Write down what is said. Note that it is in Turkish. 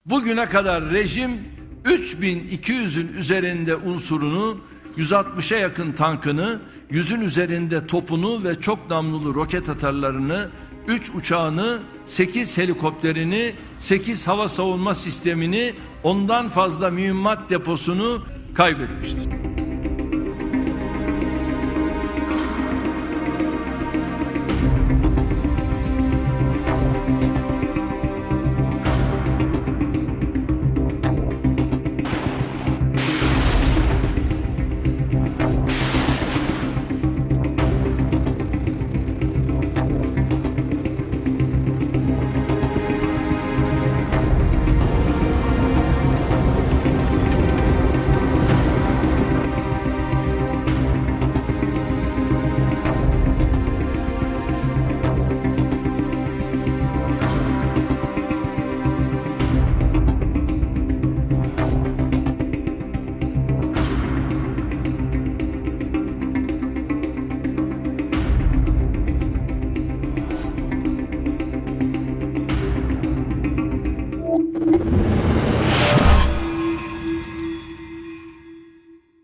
Bugüne kadar rejim 3200'ün üzerinde unsurunu, 160'a yakın tankını, 100'ün üzerinde topunu ve çok namlulu roket atarlarını, 3 uçağını, 8 helikopterini, 8 hava savunma sistemini, ondan fazla mühimmat deposunu kaybetmiştir.